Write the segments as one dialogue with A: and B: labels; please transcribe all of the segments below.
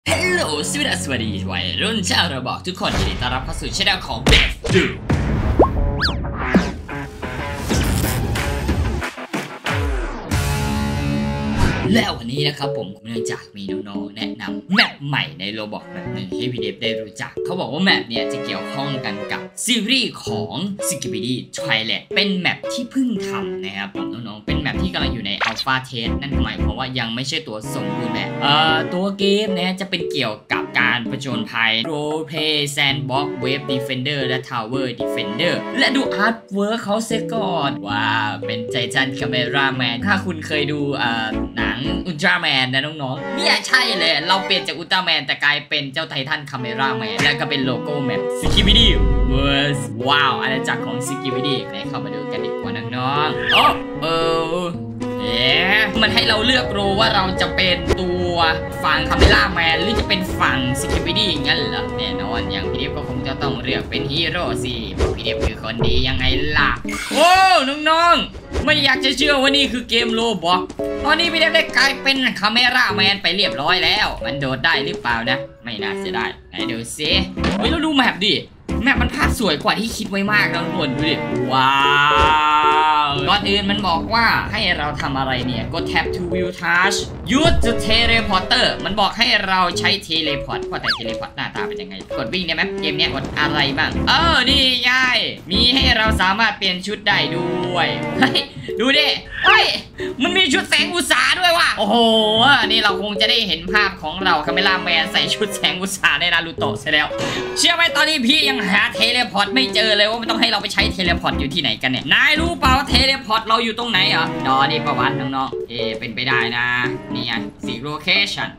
A: ฮัลโหลสวัสดีวัยรุ่นชาวระบอกทุกคนยินดีต้อนรับเข้าสู่ช่องของเบฟดูแล้ววันนี้นะครับผมเนื่องจากมีน้องๆแนะนำแมปใหม่ในโรบอกแบบหนึ่งให้พี่เดฟได้รู้จักเขาบอกว่าแมปเนี่ยจะเกี่ยวข้องกันกับซีรีส์ของ Skibidi Toilet เป็นแมปที่เพิ่งทำนะครับผมน้องๆเป็นแมปที่กำลังอยู่ในอัลฟาเทสนั่นหมายความว่ายังไม่ใช่ตัวสมบูรณ์แบบตัวเกมเนี่ยจะเป็นเกี่ยวกับการผจญภัย Role Play Sandbox Wave Defender และ Tower Defender และดูอาร์ตเวิร์คเขาเสียก่อนว้าวเป็นใจจันคาเมราแมนถ้าคุณเคยดูหนังอุลตร้าแมนนะน้องๆเนี่ยใช่เลยเราเปลี่ยนจากอุลตร้าแมนแต่กลายเป็นเจ้าไททันคาเมราแมนแล้วก็เป็นโลโก้แมป Skibidi Verse ว้าวอาณาจักรของ Skibidi ไหนเข้ามาดูกันดีกว่าน้องๆมันให้เราเลือกโรว่าเราจะเป็นตัวฝั่งคาเมล่าแมนหรือจะเป็นฝั่ง Skibidi งั้นเหรอแน่นอนอย่างพี่เดฟก็คงจะต้องเลือกเป็นฮีโร่สิพี่เดฟคือคนดียังไงล่ะโอ้น้องๆไม่อยากจะเชื่อว่านี่คือเกมโลบอกตอนนี้พี่เดฟได้กลายเป็นคาเมล่าแมนไปเรียบร้อยแล้วมันโดดได้หรือเปล่านะไม่น่าจะได้ไหนดูซิเฮ้ยเราดูแมปดิแมปมันภาพสวยกว่าที่คิดไว้มากนะทุกคนดูดิว้าวก่อนอื่นมันบอกว่าให้เราทำอะไรเนี่ยกด Tab to view task use the teleporter มันบอกให้เราใช้ teleport ว่าแต่ teleport หน้าตาเป็นยังไงกดวิ่งได้ไหมเกมนี้กดอะไรบ้างนี่ไงมีให้เราสามารถเปลี่ยนชุดได้ด้วยเฮ้ยดูดิเฮ้ยมันมีชุดแสงอุตสาด้วยว่ะโอ้โหนี่เราคงจะได้เห็นภาพของเราคาเมล่าแมนใส่ชุดแสงอุตสาในนารูโตะซะแล้วเชื่อไหมตอนนี้พี่ยังหาเทเลพอร์ตไม่เจอเลยว่ามันต้องให้เราไปใช้เทเลพอร์ตอยู่ที่ไหนกันเนี่ยนายรู้เปล่าเทเลพอร์ตเราอยู่ตรงไหนเหรอนี่ประวัติน้องๆเป็นไปได้นะนี่ไง4 location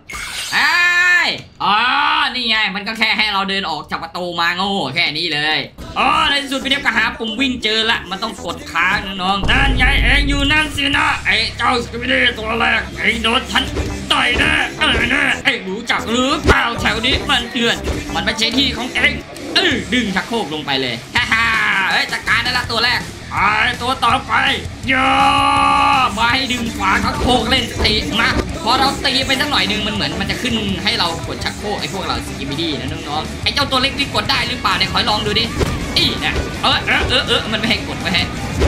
A: นี่ไงมันก็แค่ให้เราเดินออกจากประตูมาโง่แค่นี้เลยในที่สุดพี่เดฟก็หาปุ่มวิ่งเจอละมันต้องกดค้างน้องๆนั่นไงเองอยู่นั่นสินะไอ้เจ้าสกิบิดี้ตัวแรกไอ้โดนฉันต่อยแน่ไอ้รู้จักหรือเปล่าแถวนี้มันเถื่อนมันไม่ใช่ที่ของเองดึงชักโครกลงไปเลยฮ่าจัดการได้ละตัวแรกไอ้ตัวต่อไปย่อมาให้ดึงขวาชักโครกเล่นตีมาพอเราตีไปสักหน่อยนึงมันเหมือนมันจะขึ้นให้เรากดชักโครกไอ้พวกเราสกิบิดี้นะน้องๆไอ้เจ้าตัวเล็กนี่กดได้หรือเปล่าเนี่ยขอลองดูดิเนี่ยมันไม่ให้กดไม่ให้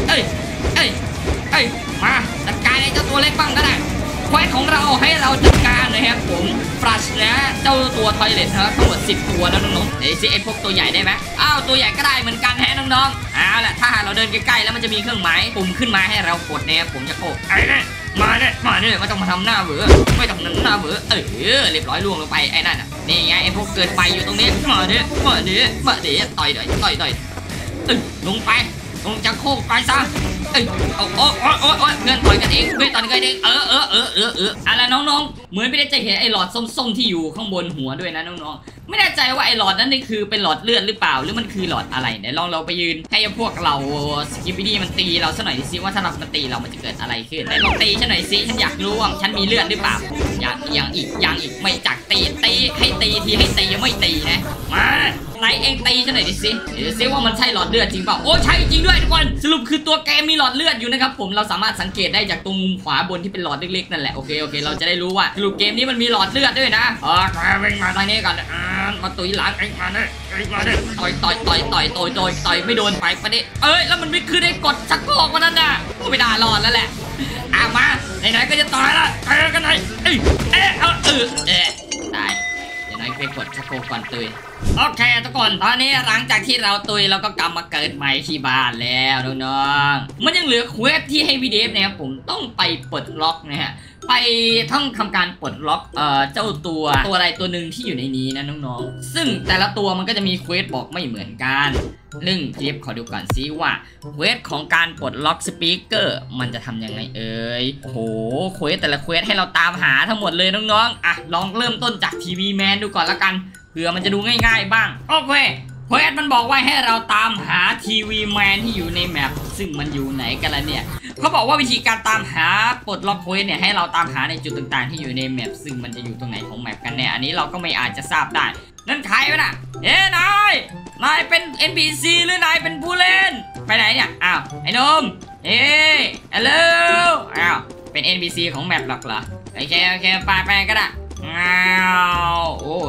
A: มาจัดการไอ้เจ้าตัวเล็กบ้างก็ได้เควสของเราให้เราจัดการนะครับผมฟลัชนะเจ้าตัวทอยเลทนะทั้งหมด10ตัวแล้วน้องๆไอ้พวกตัวใหญ่ได้ไหมตัวใหญ่ก็ได้เหมือนกันแฮะน้องๆเอาล่ะถ้าเราเดินใกล้ๆแล้วมันจะมีเครื่องหมายปุ่มขึ้นมาให้เรากดเนี่ยผมจะโคกมาเนี่ยไม่ต้องมาทำหน้าเบื่อไม่ต้องหน้าเบื่อเรียบร้อยล่วงลงไปไอ้นั่นน่ะนี่ไงไอ้พวกเกิดไฟอยู่ตรงนี้มาเดี๋ยวต่อยลงไปลงจะโคกไปซะเพื่อนต่อยกันเองอะไรน้องๆเหมือนไม่ได้จะเห็นไอ้หลอดส้มๆที่อยู่ข้างบนหัวด้วยนะน้องๆไม่แน่ใจว่าไอ้หลอดนั้นนี่คือเป็นหลอดเลือดหรือเปล่าหรือมันคือหลอดอะไรเนี่ยลองเราไปยืนให้พวกเราสกิปปี้มันตีเราสักหน่อยสิว่าถ้าเราตีเรามันจะเกิดอะไรขึ้นแต่ลองตีฉันหน่อยสิฉันอยากรู้ว่าฉันมีเลือดหรือเปล่ายังอีกไม่จักตีให้ตีทีให้ตียังไม่ตีนะมาไหนเองตีฉันหน่อยดิสิว่ามันใช่หลอดเลือดจริงเปล่าโอ้ใช่จริงด้วยทุกคนสรุปคือตัวแกมีหลอดเลือดอยู่นะครับผมเราสามารถสังเกตได้จากตรงมุมขวาบนที่เป็นหลอดเล็กๆนั่นแหละโอเคเราจะได้รู้ว่าสรุปเกมนี้มันมีหลอดเลือดด้วยนะวิ่งมาทางนี้ก่อนมาตุยหลังเองมาเนี่ยต่อยไม่โดนไปปะเนี่ยแล้วมันไม่คือได้กดชักโครกมันนั่นน่ะไม่ได้หลอดแล้วแหละมาไหนๆก็จะต่อยละไปกันไหนได้ไหนไปกดชักโครกก่อนตุยโอเคทุกคนตอนนี้หลังจากที่เราตุยเราก็กลับมาเกิดใหม่ที่บ้านแล้วน้องๆมันยังเหลือเควสที่ให้พี่เดฟนะครับผมต้องไปปลดล็อกนะฮะไปต้องทำการปลดล็อกเจ้าตัวอะไรตัวหนึ่งที่อยู่ในนี้นะน้องๆซึ่งแต่ละตัวมันก็จะมีเควสบอกไม่เหมือนกันพี่เดฟขอดูก่อนซิว่าเควสของการปลดล็อกสปีกเกอร์มันจะทำยังไงโอ้โหเควสแต่ละเควสให้เราตามหาทั้งหมดเลยน้องๆลองเริ่มต้นจากทีวีแมนดูก่อนละกันเผื่อมันจะดูง่ายๆบ้างโอเคเควสมันบอกว่าให้เราตามหาทีวีแมนที่อยู่ในแมปซึ่งมันอยู่ไหนกันล่ะเนี่ยเขาบอกว่าวิธีการตามหาปลดล็อกเควสเนี่ยให้เราตามหาในจุดต่างๆที่อยู่ในแมปซึ่งมันจะอยู่ตรงไหนของแมปกันเนี่ยอันนี้เราก็ไม่อาจจะทราบได้นั่นใครวะน่ะนายเป็น NPC หรือนายเป็นผู้เล่นไปไหนเนี่ยไอ้นมฮัลโหลเป็น NPC ของแมปหรอกเหรอโอเคไปก็ได้โอ้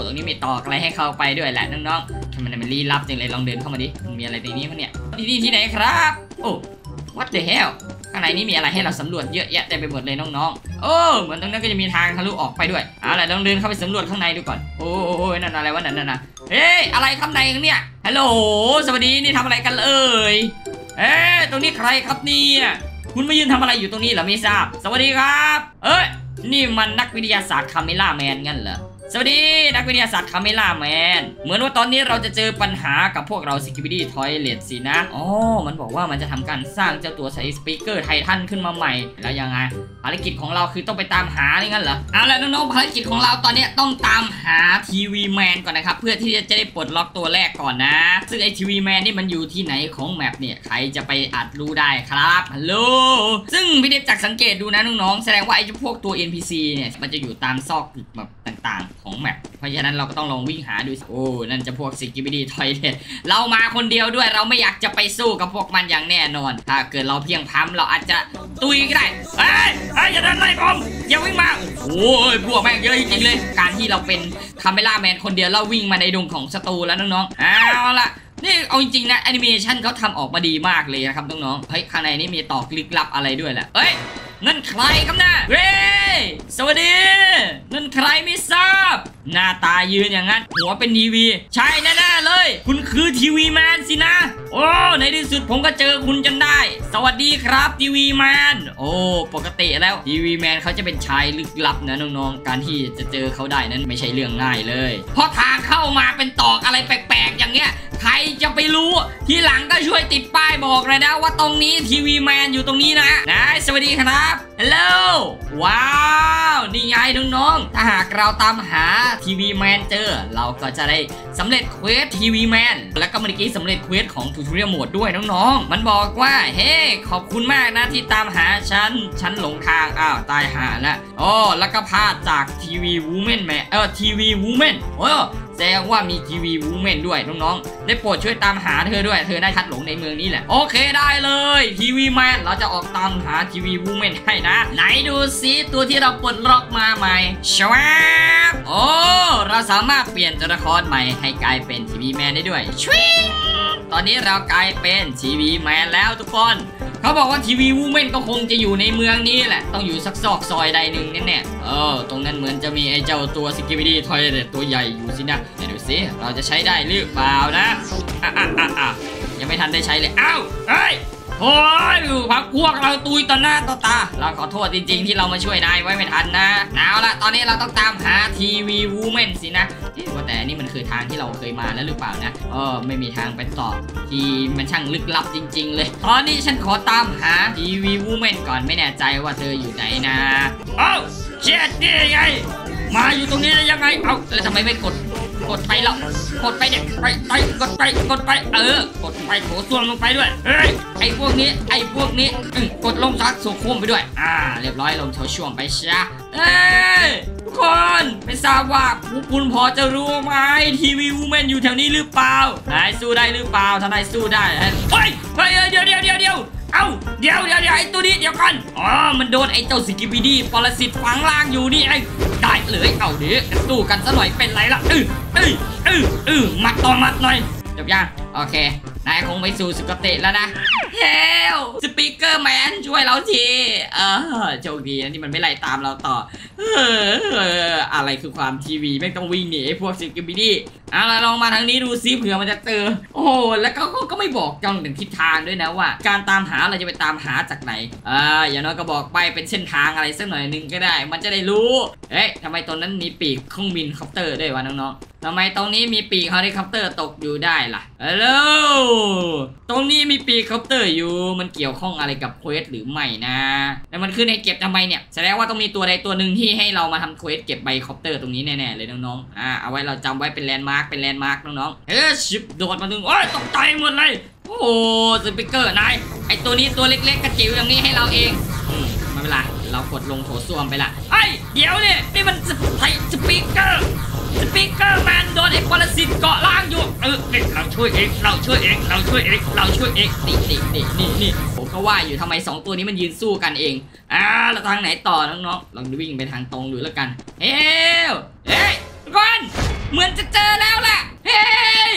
A: ตอกอะไรให้เข้าไปด้วยแหละน้องๆทำไมมันลี้ลับจังเลยลองเดินเข้ามาดิมันมีอะไรในนี้มั้งเนี่ยที่ไหนครับโอ้ what the hell ข้างในนี้มีอะไรให้เราสำรวจเยอะแยะเต็มไปหมดเลยน้องๆโอ้เหมือนตรงนั้นก็จะมีทางทะลุออกไปด้วยเอาล่ะลองเดินเข้าไปสำรวจข้างในดูก่อนโอ้นั่นอะไรวะนั่นนะเฮ้ยอะไรข้างในเนี่ยฮัลโหลสวัสดีนี่ทำอะไรกันเอ่ยตรงนี้ใครครับเนี่ยคุณมายืนทำอะไรอยู่ตรงนี้เหรอไม่ทราบสวัสดีครับนี่มันนักวิทยาศาสตร์คาเมล่าแมนงั้นเหรอสวัสดีนักวิทยาศาสตร์คาเมล่าแมนเหมือนว่าตอนนี้เราจะเจอปัญหากับพวกเราสกิปปี้ทอยเลทสินะมันบอกว่ามันจะทำการสร้างเจ้าตัวไซสปีกเกอร์ไททันขึ้นมาใหม่แล้วยังไงภารกิจของเราคือต้องไปตามหาอะไรงั้นเหรอเอาล่ะน้องๆภารกิจของเราตอนนี้ต้องตามหาทีวีแมนก่อนนะครับเพื่อที่จะได้ปลดล็อกตัวแรกก่อนนะซึ่งไอทีวีแมนนี่มันอยู่ที่ไหนของแมปเนี่ยใครจะไปอาจรู้ได้ครับฮัลโหลซึ่งพี่เดฟจากสังเกตดูนะน้องๆแสดงว่าไอพวกตัว NPC เนี่ยมันจะอยู่ตามซอกแบบต่างๆของแมปเพราะฉะนั้นเราก็ต้องลองวิ่งหาดูโอ้นั่นจะพวกสกิปปี้ทอยเลทเรามาคนเดียวด้วยเราไม่อยากจะไปสู้กับพวกมันอย่างแน่นอนถ้าเกิดเราเพียงพร้ำเราอาจจะตุยก็ได้อย่าเดินไล่ผมอย่าวิ่งมาโอ้ยพวกแม่งเยอะจริงๆเลยการที่เราเป็นคาเมล่าแมนคนเดียวแล้ววิ่งมาในดงของศัตรูแล้วน้องๆเอาล่ะนี่เอาจริงๆนะแอนิเมชันเขาทำออกมาดีมากเลยนะครับน้องๆเฮ้ยข้างในนี่มีตอกลึกลับอะไรด้วยแหละนั่นใครครับนะเฮ้ยสวัสดีนั่นใครไม่ทราบหน้าตายืนอย่างนั้นหัวเป็นทีวีใช่แน่ๆเลยคุณคือทีวีแมนสินะโอ้ในที่สุดผมก็เจอคุณจนได้สวัสดีครับทีวีแมนโอ้ปกติแล้วทีวีแมนเขาจะเป็นชายลึกลับนะน้องๆการที่จะเจอเขาได้นั้นไม่ใช่เรื่องง่ายเลยเพราะทางเข้ามาเป็นตอกอะไรแปลกๆอย่างเงี้ยใครจะไปรู้ทีหลังก็ช่วยติดป้ายบอกเลยนะว่าตรงนี้ทีวีแมนอยู่ตรงนี้นะสวัสดีครับฮัลโหลว้าวนี่ไงน้องๆถ้าหากเราตามหาทีวีแมนเจอเราก็จะได้สำเร็จเควสทีวีแมนแล้วก็เมื่อกี้สำเร็จเควสของทูทอเรียลโหมดด้วยน้องๆมันบอกว่าเฮ้ขอบคุณมากนะที่ตามหาฉันหลงทางตายหาแล้วแล้วก็พลาดจากทีวีวูแมนทีวีวูแมนแสดงว่ามีทีวีวูแมนด้วยน้องๆได้โปรดช่วยตามหาเธอด้วยเธอได้ทัดหลงในเมืองนี้แหละโอเคได้เลยทีวีแมนเราจะออกตามหาทีวีวูแมนให้นะไหนดูซิตัวที่เราปลดล็อกมาใหม่ชวบเราสามารถเปลี่ยนตัวละครใหม่ให้กลายเป็นทีวีแมนได้ด้วยชวิงตอนนี้เรากลายเป็นทีวีแมนแล้วทุกคนเขาบอกว่าทีวีวูแมนก็คงจะอยู่ในเมืองนี้แหละต้องอยู่สักซอกซอยใดหนึ่งแน่ตรงนั้นเหมือนจะมีไอ้เจ้าตัวสกิปปี้ทอยเลทตัวใหญ่อยู่สินะเดี๋ยวดูสิเราจะใช้ได้หรือเปล่านะยังไม่ทันได้ใช้เลยโอ้ยพักพวกเราตุยต่อหน้าต่อตาเราขอโทษจริงๆที่เรามาช่วยนายไว้ไม่ทันนะเอาละตอนนี้เราต้องตามหาทีวีวูแมนสินะว่าแต่นี่มันคือทางที่เราเคยมาแล้วหรือเปล่านะไม่มีทางไปต่อที่มันช่างลึกลับจริงๆเลยตอนนี้ฉันขอตามหาทีวีวูแมนก่อนไม่แน่ใจว่าเธออยู่ไหนนะเช็ดนี่ไงมาอยู่ตรงนี้ได้ยังไงแล้วทำไมไม่กดไปแล้วกดไปเนี่ยไปกดไปกดไปโถส้วมลงไปด้วยไอ้พวกนี้กดลงซักโซโคมไปด้วยเรียบร้อยลงโถส้วมไปซะทุกคนไม่ทราบว่าคุณพอจะรู้ไหมทีวีวูแมนอยู่แถวนี้หรือเปล่านายสู้ได้หรือเปล่าถ้านายสู้ได้เดี๋ยวเดี๋ยวไอ้ตัวนี้เดี๋ยวกันมันโดนไอ้เจ้าสกิปปี้ดี้ปรสิตฝังล่างอยู่นี่ได้เลยเดี๋ยวสู้กันซะหน่อยเป็นไรล่ะมัดต่อมัดหน่อยจบยังโอเคนายคงไปสู่สุคติแล้วนะเฮลสปีกเกอร์แมนช่วยเราทีโชคดีนะที่มันไม่ไล่ตามเราต่ออะไรคือความทีวีไม่ต้องวิ่งหนีไอ้พวกสกิปปี้ดี้ลองมาทางนี้ดูซิเผื่อมันจะเจอแล้วก็ไม่บอกจังถึงทิศทางด้วยนะว่าการตามหาเราจะไปตามหาจากไหนอย่างน้อยก็บอกไปเป็นเส้นทางอะไรสักหน่อยนึงก็ได้มันจะได้รู้ทำไมตรงนั้นมีปีกเครื่องบินคอปเตอร์ด้วยวะน้องๆทำไมตรงนี้มีปีกเฮลิคอปเตอร์ตกอยู่ได้ล่ะฮัลโหลตรงนี้มีปีกคอปเตอร์อยู่มันเกี่ยวข้องอะไรกับเควสหรือไม่นะแล้วมันขึ้นให้เก็บทำไมเนี่ยแสดงว่าต้องมีตัวใดตัวหนึ่งที่ให้เรามาทำเควสเก็บใบคอปเตอร์ตรงนี้แน่ๆเลยน้องๆเอาไว้เราจำไว้เป็นแลนด์มาร์คน้องๆชิบโดดมาถึงตกใจหมดเลยสปีกเกอร์นายไอตัวนี้ตัวเล็กๆกระจิ๋วอย่างนี้ให้เราเองไม่เป็นไรเรากดลงโถส้วมไปละเดี๋ยวเนี่ยนี่มันสปีกเกอร์แมนโดนไอ้ปรสิตเกาะล่างอยู่เราช่วยเองนี่ผมก็ว่าอยู่ทำไม2ตัวนี้มันยืนสู้กันเองแล้วทางไหนต่อน้องๆลองวิ่งไปทางตรงดูแล้วกันทุกคนเหมือนจะเจอแล้วแหละเฮ้ย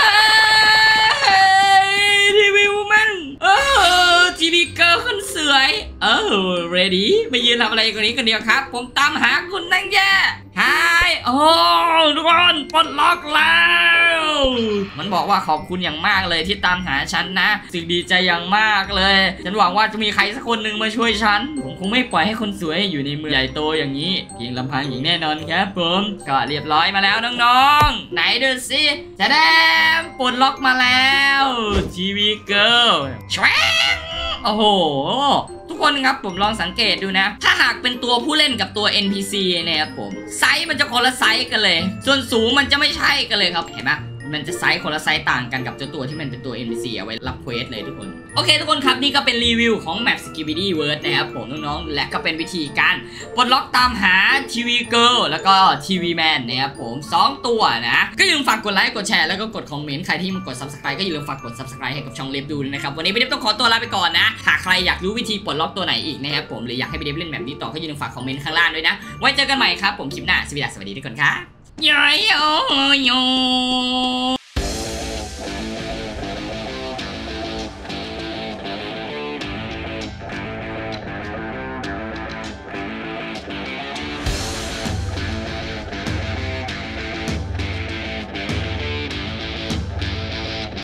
A: ทีวีวูแมนทีวีเกิร์ลคนสวยเรดี้มายืนทำอะไรกันนี้กันเดียวครับผมตามหาคุณนั่งแย่ไฮทุกคนปลดล็อกแล้วมันบอกว่าขอบคุณอย่างมากเลยที่ตามหาฉันนะสึกดีใจอย่างมากเลยฉันหวังว่าจะมีใครสักคนหนึ่งมาช่วยฉันผมคงไม่ปล่อยให้คนสวยอยู่ในเมืองใหญ่โตอย่างนี้เพียงลำพังอย่างแน่นอนครับผมก็เรียบร้อยมาแล้วน้องๆไหนดูสิจะได้ปลดล็อกมาแล้วทีวีเกิร์ลแชงโอ้โหทุกคนครับผมลองสังเกตดูนะถ้าหากเป็นตัวผู้เล่นกับตัว NPC เนี่ยครับผมไซส์มันจะคนละไซส์กันเลยส่วนสูงมันจะไม่ใช่กันเลยครับเห็นไหมมันจะไซส์คนละไซส์ต่างกันกับเจ้าตัวที่มันเป็นตัว NPC เอาไว้รับเควสเลยทุกคนโอเคทุกคนครับนี่ก็เป็นรีวิวของแมป Skibidi World นะครับผมน้องๆและก็เป็นวิธีการปลดล็อกตามหาทีวีเกิร์ลแล้วก็ทีวีแมนนะครับผม2ตัวนะก็อย่าลืมฝากกดไลค์กดแชร์แล้วก็กดคอมเมนต์ใครที่มันกด Subscribe ก็อย่าลืมฝากกด Subscribe ให้กับช่องเล็บดูนะครับวันนี้พี่เล็บต้องขอตัวลาไปก่อนนะหากใครอยากรู้วิธีปลดล็อกตัวไหนอีกนะครับผมหรืออยากให้พี่เล็บเล่นแบบนี้ต่อก็อย่าลืมฝากคอมเมนต์ข้างล่างด้วยนะไว้เจอกันใหม่ครับผมคลิปหน้าสวัสดีทุกคนครับย้อย